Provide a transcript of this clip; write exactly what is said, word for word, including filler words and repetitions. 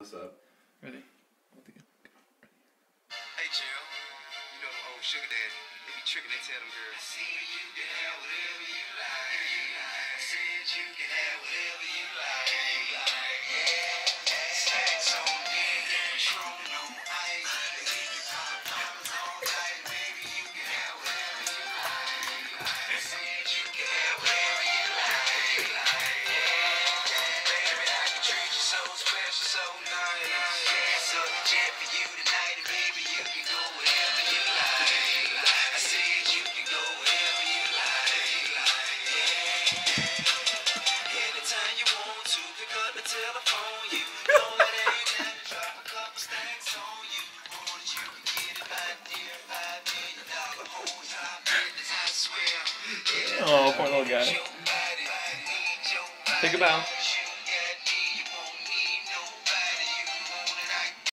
What's up? Ready? Hey, Jill. You know the old sugar daddy. They be tricking, they tell them girls. I said you can have whatever you like. I said you can have whatever you like. Stacks on deck, Patron on ice. If you pop bottles all night, baby, you can have whatever you like. I said you can have whatever you like. Baby, I can treat you so special, so nice. So jet for you tonight, and baby, you can go wherever you like. I said you can go wherever you like. Anytime you want to, pick up the telephone. You know it ain't time to drop a couple stacks on you. Want it, you can get it, my dear. Five million dollar whole time business, I swear. Oh, poor little guy. Take a bow.